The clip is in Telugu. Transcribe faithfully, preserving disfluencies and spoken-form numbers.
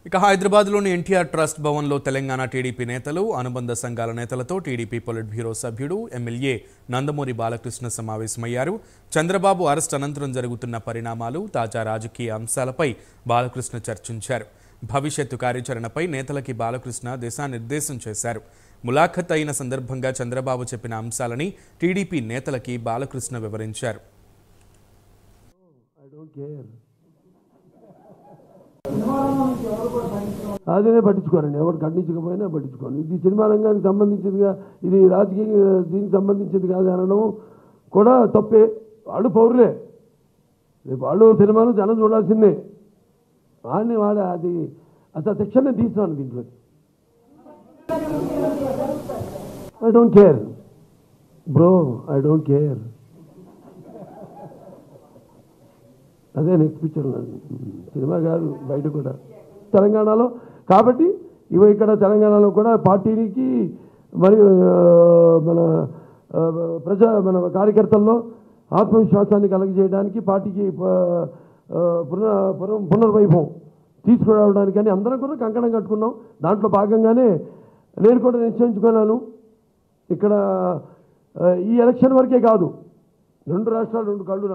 ఇక హైదరాబాద్లోని ఎన్టీఆర్ ట్రస్ట్ భవన్లో తెలంగాణ టీడీపీ నేతలు అనుబంధ సంఘాల నేతలతో టీడీపీ పొలిట్ బ్యూరో సభ్యుడు ఎమ్మెల్యే నందమూరి బాలకృష్ణ సమావేశమయ్యారు. చంద్రబాబు అరెస్ట్ అనంతరం జరుగుతున్న పరిణామాలు, తాజా రాజకీయ అంశాలపై బాలకృష్ణ చర్చించారు. భవిష్యత్తు కార్యాచరణపై నేతలకి బాలకృష్ణ దిశానిర్దేశం చేశారు. ములాఖత్ అయిన సందర్భంగా చంద్రబాబు చెప్పిన అంశాలని టీడీపీ నేతలకి బాలకృష్ణ వివరించారు. అదే పట్టించుకోరండి, ఎవరు ఖండించకపోయినా పట్టించుకోండి. ఇది సినిమా రంగానికి సంబంధించిందిగా, ఇది రాజకీయ దీనికి సంబంధించింది కాదు అనడం కూడా తప్పే. వాళ్ళు పౌరులే, రేపు వాళ్ళు సినిమాను జనం చూడాల్సిందే. వాడిని వాడే అది అసలు శిక్షణ తీస్తున్నాను దీంట్లో. I don't care bro, I don't care. అదే నెక్స్ట్ పిక్చర్ సినిమా కాదు, బయట కూడా తెలంగాణలో. కాబట్టి ఇవి ఇక్కడ తెలంగాణలో కూడా పార్టీకి మరియు మన ప్రజా మన కార్యకర్తల్లో ఆత్మవిశ్వాసాన్ని కలగజేయడానికి, పార్టీకి పునర్ పునర్వైభవం తీసుకురావడానికి అని అందరం కూడా కంకణం కట్టుకున్నాం. దాంట్లో భాగంగానే నేను కూడా నిశ్చయించుకున్నాను. ఇక్కడ ఈ ఎలక్షన్ వరకే కాదు, రెండు రాష్ట్రాలు రెండు కళ్ళు